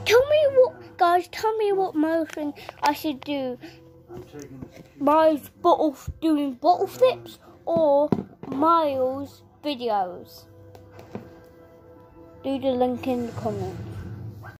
Tell me what, guys. Tell me what motion I should do. Miles doing bottle flips or Miles videos. Do the link in the comments.